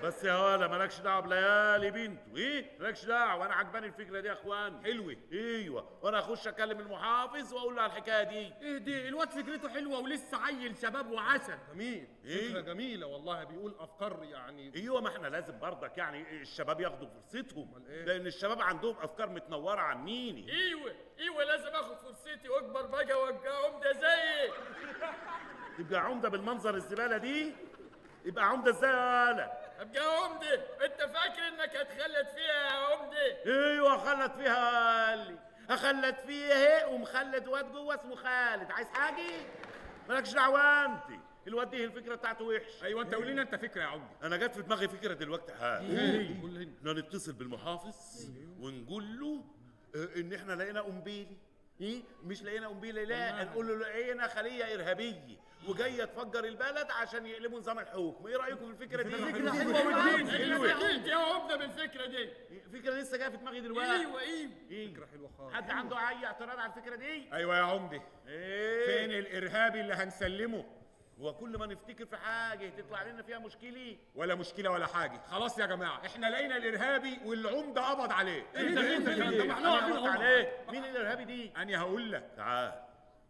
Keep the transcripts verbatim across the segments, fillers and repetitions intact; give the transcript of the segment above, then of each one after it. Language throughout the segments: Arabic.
بس يا ولا مالكش دعوه بليالي بنته، ايه مالكش دعوه. انا عجباني الفكره دي يا اخوان، حلوه. ايوه، وانا اخش اكلم المحافظ واقول له على الحكايه دي. ايه دي؟ الواد فكرته حلوه ولسه عيل شباب وعسل. جميل، إيه؟ فكره جميله والله، بيقول افكار يعني. ايوه، ما احنا لازم برضك يعني الشباب ياخدوا فرصتهم، أمال إيه؟ لان الشباب عندهم افكار متنوره عنيني. ايوه ايوه لازم اخد فرصتي واكبر بقى وابقى عمده زيك. تبقى عمده بالمنظر الزباله دي؟ يبقى عمده ازاي يا ولا؟ ابقى عمده. انت فاكر انك هتخلد فيها يا عمده؟ ايوه خلت فيها، قال لي اخلت فيها اهي، ومخلد واد جوه اسمه خالد. عايز حاجه؟ مالكش دعوه انت. الواد دي الفكره بتاعته وحش. ايوه انت قول لنا انت فكره يا عمده. انا جت في دماغي فكره دلوقتي حاجه. ايه؟ قول لنا. احنا نتصل بالمحافظ ونقول له آه، ان احنا لقينا قنبيلي. ايه مش لقينا قنبيله، لا نقول له لقينا خليه ارهابيه وجايه تفجر البلد عشان يقلبوا نظام الحكم. ايه رايكم في الفكره دي؟ فكره حلوه وجديد. ايوه اكيد يا عمده بالفكره دي. فكره لسه جايه في دماغي دلوقتي. ايوه ايوه ايه فكره حلوه خالص. حد عنده اي اعتراض على الفكره دي؟ ايوه يا عمده. ايه فين الارهابي اللي هنسلمه؟ هو كل ما نفتكر في حاجه تطلع لنا فيها مشكله؟ ولا مشكله ولا حاجه. خلاص يا جماعه احنا لقينا الارهابي والعمده قبض عليه. ايه ده ايه ده إيه؟ ده احنا قبض عليه. مين الارهابي دي؟ انا هقول لك. تعال.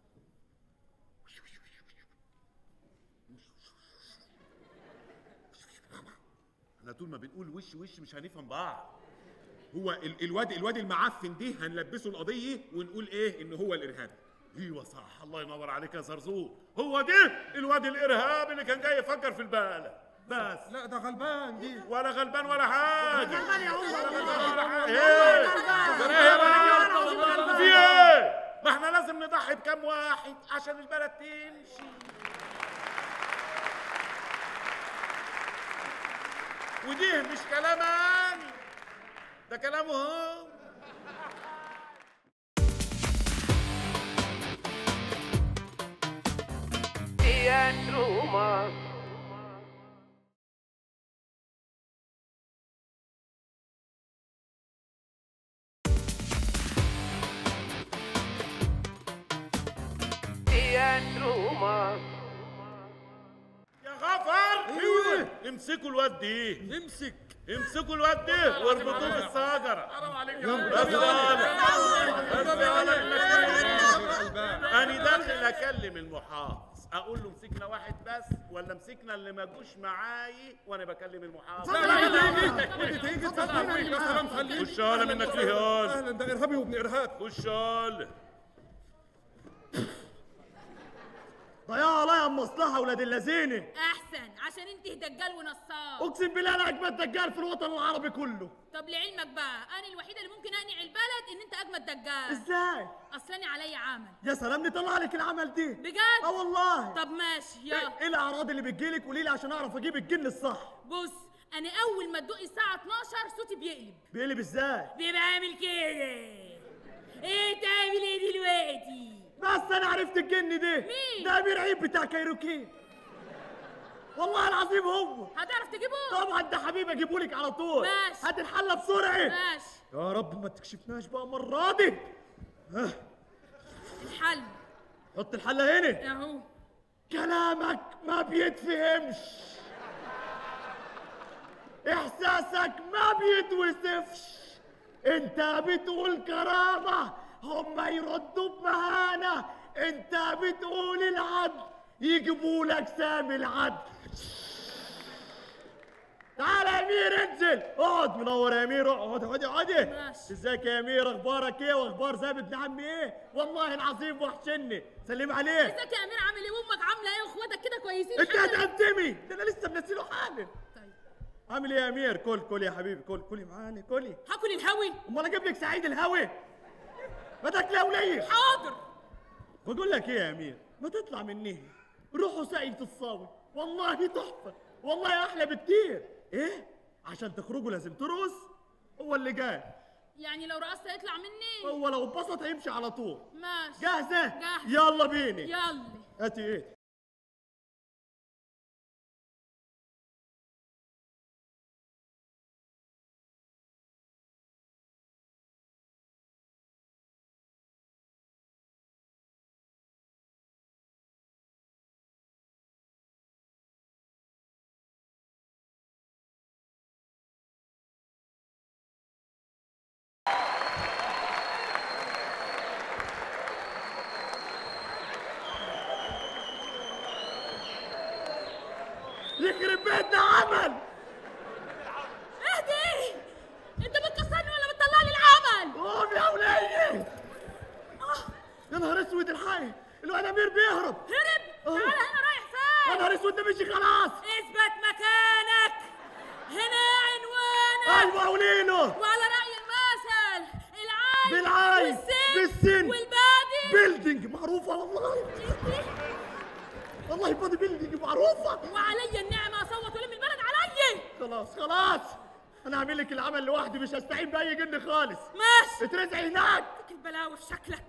احنا طول ما بنقول وش وش مش هنفهم بعض. هو ال- الواد الواد المعفن دي هنلبسه القضيه ونقول ايه ان هو الارهابي. ايوه صح، الله ينور عليك يا زرزور. هو ده الواد الارهابي اللي كان جاي يفكر في البلد. بس لا ده غلبان دي. ولا غلبان ولا حاجه. غلبان يا عمده. ولا غلبان ولا حاجه. ايه غلبان. ده ايه يا بلد؟ في ايه؟ ما احنا لازم نضحي بكام واحد عشان البلد تمشي. ودي مش كلام اني، ده كلامه هو. يا غفر، ايوه امسكوا الواد دي، امسك. امسكوا الواد ده واربطوه في الشجره. حرام عليك يا يلا. عمده. بس يا بس يا غلبان. انا داخل اكلم المحافظ اقول له مسكنا واحد بس ولا مسكنا اللي ما جوش معاي وانا بكلم المحافظ؟ لا لا لا تيجي تيجي تفضل. يا سلام خليك. خش يالا منك ليه يالا؟ اهلا، ده ارهابي وابن ارهاب. خش يالا. ضياع عليا المصلحه ولاد اللذينه. احسن عشان انت دجال ونصاب. اقسم بالله انا اجمد دجال في الوطن العربي كله. طب لعلمك بقى انا الوحيده اللي ممكن اقنع البلد ان انت اجمد دجال. ازاي؟ اصلاني عليا عمل. يا سلام نطلع لك العمل دي. بجد؟ اه والله. طب ماشي ايه يلا. إيه الاعراض اللي بتجيلك؟ قولي لي عشان اعرف اجيب الجن الصح. بص انا اول ما تدقي الساعه اتناشر صوتي بيقلب. بيقلب ازاي؟ بيبقى عامل كده. ايه تعمل ايه دلوقتي؟ بس انا عرفت الجن ده. مين؟ ده امير عيد بتاع كايروكين. والله العظيم هو. هتعرف تجيبه؟ طبعا ده حبيبي اجيبهولك على طول. ماشي. هات الحله بسرعه. ماشي. يا رب ما تكشفناش بقى المره دي. ها الحل حط الحله هنا. اهو. كلامك ما بيتفهمش، احساسك ما بيتوصفش. انت بتقول كرامه هم يردوا بمهانه، انت بتقول العدل يجيبوا لك سامي العدل. تعال يا امير انزل اقعد. منور يا امير، اقعد اقعد اقعد. ماشي. ازيك يا امير؟ اخبارك ايه واخبار ثابت ابن عمي ايه؟ والله العظيم وحشني. سلم عليه. ازيك يا امير؟ عامل ايه؟ وامك عامله ايه؟ واخواتك كده كويسين؟ انت الحمد لله. هتقدمي ده انا لسه منزله حالا. طيب عامل ايه يا امير؟ كل كل يا حبيبي، كل كلي معانا كلي. هاكل الهوي. امال اجيب لك سعيد الهوي؟ ما تاكلي يا وليه. حاضر. بقول لك ايه يا امير، ما تطلع مني روحوا ساقية الصاوي، والله تحفه، والله احلى بكتير. ايه؟ عشان تخرجوا لازم ترقص؟ هو اللي جاي. يعني لو رقصت هيطلع مني؟ هو لو اتبسط هيمشي على طول. ماشي. جاهزه؟ جاهزة. يلا بيني. يلا. هاتي ايه؟ البيت ده عمل. اهدي، انت بتكسرني ولا بتطلع لي العمل؟ قوم يا ولية. يا نهار اسود الحي، الواد امير بيهرب. هرب؟ أوه. تعالى هنا، رايح يا فين؟ نهار اسود ده مشي خلاص. اثبت مكانك، هنا عنوانك. ايوه قولي له. وعلى رأي المثل، العين بالعين والسن بالسن والبادي بيلدينج معروفة والله. والله بادي بيلدينج معروفة. وعلي النعمة اصوت ولم البلد علي. خلاص خلاص، انا هعمل لك العمل لوحدي، مش هستعين باي جن خالص. ماشي، اترزعي هناك. البلاوي في شكلك.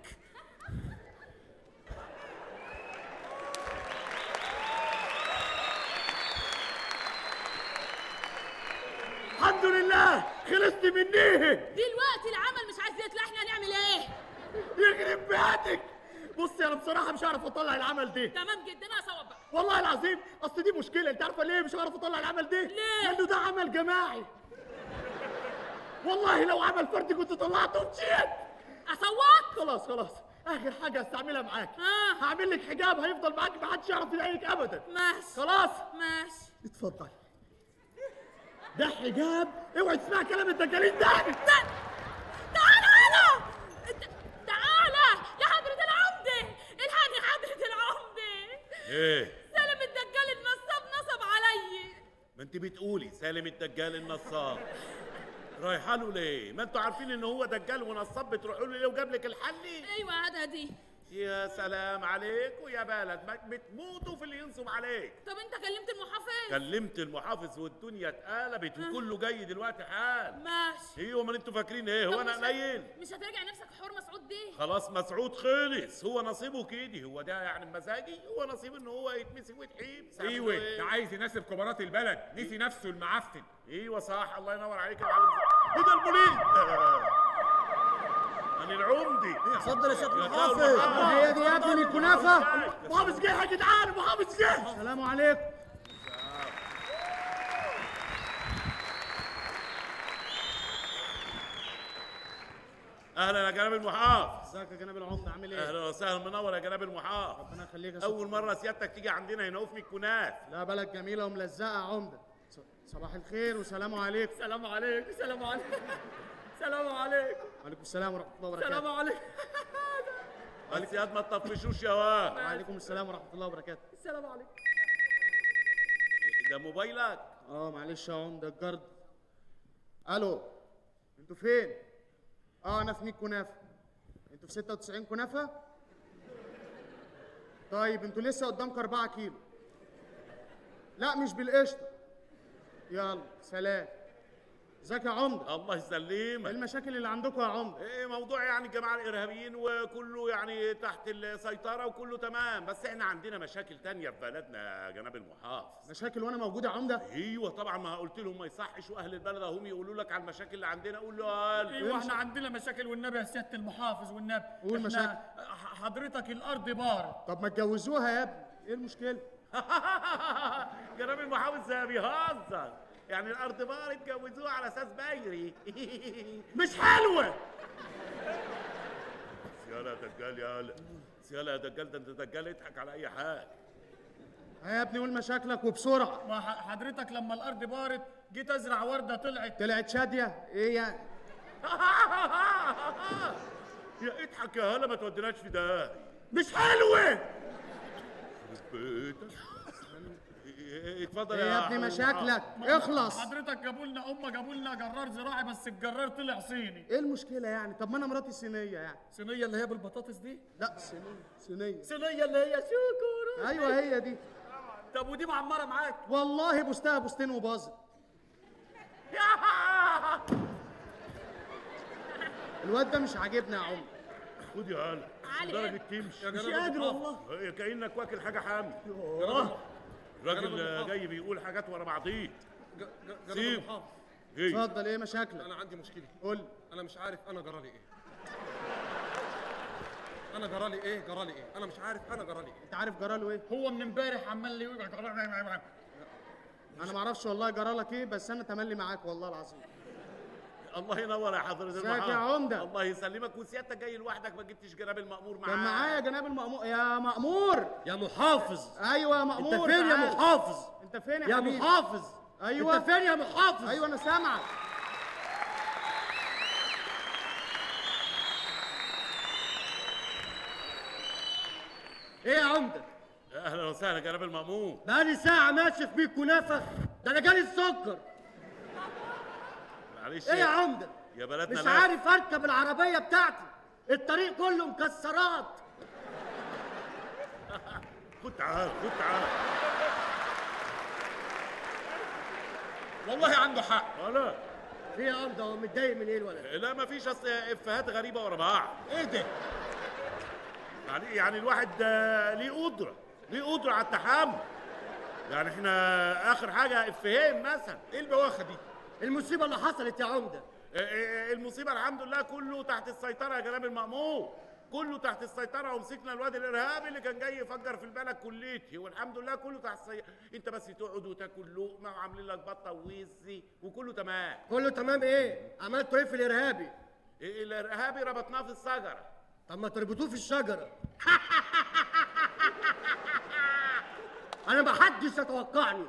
الحمد لله خلصت منيه. دلوقتي العمل مش عايز يطلع، احنا هنعمل ايه؟ يخرب بيتك. بصي انا بصراحه مش هعرف اطلع العمل ده. تمام جدا، انا اصوت بقى. والله العظيم اصل دي مشكله، انت عارفه ليه مش هعرف اطلع العمل ده؟ ليه؟ لانه ده عمل جماعي. والله لو عمل فردي كنت طلعته ومشيت. اصوت؟ خلاص خلاص، اخر حاجه هستعملها معاك. اه هعمل لك حجاب هيفضل معاك، محدش يعرف يضايقك ابدا. ماشي خلاص ماشي. اتفضل. ده حجاب، اوعي تسمع كلام الدجالين تاني. تعال تعال هنا، ت- تعالى يا حضرة العمدة، الحقني حضرة العمدة. ايه؟ سالم الدجال النصاب نصب علي. ما انت بتقولي سالم الدجال النصاب، رايحه له ليه؟ ما انتوا عارفين ان هو دجال ونصاب، بتروحوا له ليه وجاب لك الحلي؟ ايوه هاتها دي. يا سلام عليكم يا بلد، ما بتموتوا في اللي ينصب عليك. طب انت كلمت المحافظ؟ كلمت المحافظ والدنيا اتقلبت وكله جاي دلوقتي حال. ماشي. ايوه، ما انتوا فاكرين ايه؟ هو طب انا مش- قليل؟ مش هترجع نفسك حور مسعود دي؟ خلاص مسعود خلص، هو نصيبه كده، هو ده يعني مزاجي، هو نصيبه ان هو يتمسك ويتحيب. ايوه ده عايز يناسب كبارات البلد، نسي نفسه المعفن. ايوه صح، الله ينور عليك يا معلم. ايه ده البوليس؟ انا العمدي. اتفضل يا سيادة يا المحافظ. المحافظ. هي دي يا ابني من الكنافة. محافظ جه يا جدعان، محافظ جه. السلام عليكم. اهلا يا جناب المحافظ. ازيك يا جناب العمدة، عامل ايه؟ اهلا وسهلا، منور يا جناب المحافظ. ربنا يخليك يا سيادة. اول مره سيادتك تيجي عندنا هنا في الكناف. لا بلد جميلة وملزقة يا عمدة. ص- صباح الخير وسلام عليكم. سلام عليك، سلام عليك، سلام عليك، وعليكم السلام ورحمة الله وبركاته. سلام عليك، بس ياد ما تطفشوش يا واد. وعليكم السلام ورحمة الله وبركاته. سلام عليك. ده موبايلك؟ اه معلش يا عمدة الجرد. الو، انتوا فين؟ اه انا في مية كنافة. انتوا في ستة وتسعين كنافة؟ طيب انتوا لسه قدامكم أربعة كيلو. لا مش بالقشطة. يلا سلام. ازيك يا عمدة؟ الله ايه يسلمك. المشاكل اللي عندكم يا عمدة؟ ايه موضوع يعني الجماعه الارهابيين وكله يعني تحت السيطره وكله تمام، بس احنا عندنا مشاكل تانية في بلدنا يا جناب المحافظ. مشاكل وانا موجود يا عمدة؟ ايوه طبعا، ما قلت لهم ما يصحش، واهل البلد هم يقولوا لك على المشاكل اللي عندنا. قول له قال. ايوه احنا عندنا مشاكل والنبي يا سياده المحافظ والنبي. قول إحنا مشاكل. ح- حضرتك الارض بارد. طب ما تجوزوها يا ابني، ايه المشكلة؟ جناب المحافظ بيهزر، يعني الارض بار اتجوزوها على اساس بايري. مش حلوه. سيالة يا دجال يالا، سيالة يا دجال، ده انت دجال اضحك على اي حاجه. ها يا ابني قول مشاكلك وبسرعة. ما ح- حضرتك لما الارض بارد جيت ازرع ورده طلعت. طلعت شادية؟ ايه يعني؟ يا اضحك يا هلا، ما توديناش في ده. مش حلوه. بيتك. إيه، اتفضل ايه يا يا ابني حبيبي. مشاكلك؟ اخلص. حضرتك جابوا لنا هم جابوا لنا جرار زراعي بس الجرار طلع صيني. ايه المشكلة يعني؟ طب ما انا مراتي صينية يعني. صينيه اللي هي بالبطاطس دي؟ لا صينية صينية. صينيه اللي هي شكر. ايوه هي دي. طب ودي معمره معاك؟ والله بوستها بوستين وباظت. الواد ده مش عاجبني يا عمر. خد يا هلا، علي. درجة تمشي. مش قادر والله. إيه، كأنك واكل حاجة حامي. الراجل جاي بيقول حاجات ورا بعضيه. سيب. ايه؟ اتفضل ايه مشاكلك؟ انا عندي مشكله. قول لي. انا مش عارف انا جرالي ايه. انا جرالي ايه جرالي ايه انا مش عارف انا جرالي ايه. انت عارف جراله ايه؟ هو من امبارح عمال يقول انا ما اعرفش والله جرالك ايه، بس انا تملي معاك والله العظيم. الله ينور يا حضرة ازيك المحافظ. يا عمدة؟ الله يسلمك. وسيادتك جاي لوحدك، ما جبتش جناب المأمور معاك؟ كان معايا جناب المأمور. يا مأمور. يا محافظ، ايوه يا مأمور. انت فين يا تعال. محافظ؟ انت فين يا يا حبيبي؟ محافظ، ايوه. انت فين يا محافظ؟ ايوه انا سامعك. ايه يا عمده؟ اهلا وسهلا جناب المأمور. بقالي ساعة ماشي في بيت كنافة، ده أنا جالي السكر. معلش إيه يا عمدة؟ يا بلدنا مش ناس. عارف أركب العربية بتاعتي، الطريق كله مكسرات. خد تعال خد تعال. والله عنده حق. ولا في يا عمدة هو متضايق من إيه الولد؟ لا مفيش، اصل افيهات غريبه ورا بعض. ايه ده؟ يعني يعني الواحد آه، ليه قدره ليه قدره على التحمل. يعني احنا اخر حاجه افيهين مثلا. ايه البواخه دي؟ المصيبة اللي حصلت يا عمدة. آه، آه، المصيبه الحمد لله كله تحت السيطره يا جناب المأمور، كله تحت السيطره. ومسكنا الواد الارهابي اللي كان جاي يفجر في البلد كليتي، والحمد لله كله تحت السيطره. انت بس تقعد وتاكل لقمه وعاملين لك بطه ووزي وكله تمام. كله تمام إيه؟ عملتوا إيه في الإرهابي؟ إيه الارهابي ربطناه في الشجره. طب ما تربطوه في الشجرة. أنا محدش يتوقعني.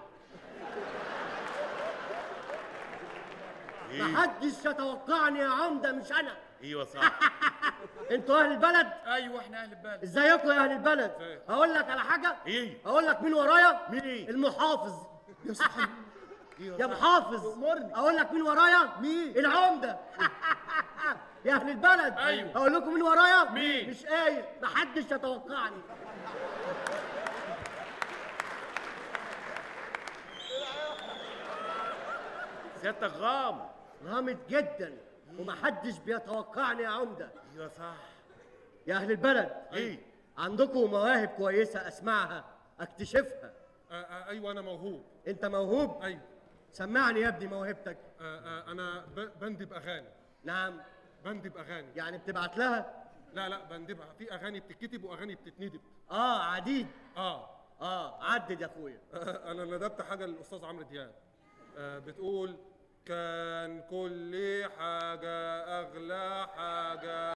إيه؟ محدش يتوقعني يا عمدة، مش أنا. ايوه صح. انتوا أهل البلد؟ ايوه احنا اهل البلد. ازيكم يا أهل البلد؟ أقول لك على حاجة؟ ايه؟ أقول لك مين ورايا؟ مين؟ المحافظ. يا صاحبي. يا محافظ، أمرني. اقول لك مين ورايا؟ مين؟ العمده. يا اهل البلد، أيوة. اقول لكم مين ورايا؟ مين؟ مش قايل، محدش يتوقعني. سيادتك غامض. غامض جدا ومحدش بيتوقعني يا عمده. ايوه صح. يا اهل البلد، ايه؟ عندكم مواهب كويسه اسمعها اكتشفها. آه آه ايوه انا موهوب. انت موهوب؟ ايوه. سمعني يا ابني موهبتك. آه آه انا ب- بندب اغاني. نعم. بندب اغاني. يعني بتبعت لها؟ لا لا بندبها، في اغاني بتتكتب واغاني بتتندب. اه عديد. اه اه عدد يا اخويا. آه، انا ندبت حاجه للاستاذ عمرو دياب. آه بتقول كان كل حاجه اغلى حاجه